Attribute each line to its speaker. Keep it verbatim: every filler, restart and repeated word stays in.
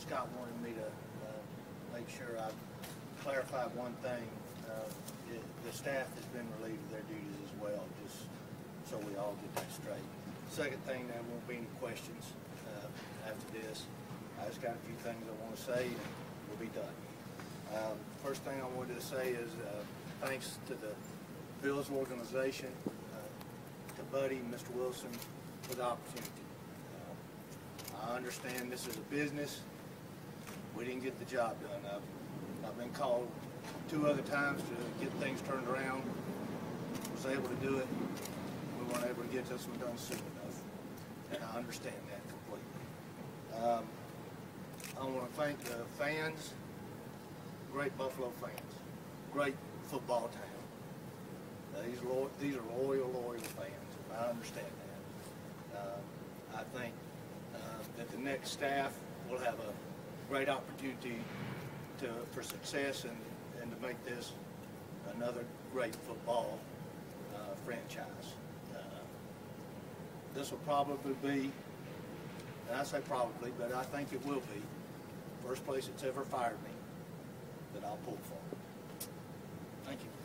Speaker 1: Scott wanted me to uh, make sure I clarified one thing. Uh, it, the staff has been relieved of their duties as well, just so we all get that straight. Second thing, there won't be any questions uh, after this. I just got a few things I want to say, and we'll be done. Um, first thing I wanted to say is uh, thanks to the Bills organization, uh, to Buddy, Mister Wilson, for the opportunity. Uh, I understand this is a business. We didn't get the job done. I've, I've been called two other times to get things turned around. Was able to do it. We weren't able to get this one done soon enough, and I understand that completely. Um, I want to thank the fans, great Buffalo fans, great football town. Uh, these, lo these are loyal, loyal fans, and I understand that. Uh, I think uh, that the next staff will have a great opportunity to, for success and, and to make this another great football uh, franchise. Uh, this will probably be, and I say probably, but I think it will be, first place it's ever fired me that I'll pull for. Thank you.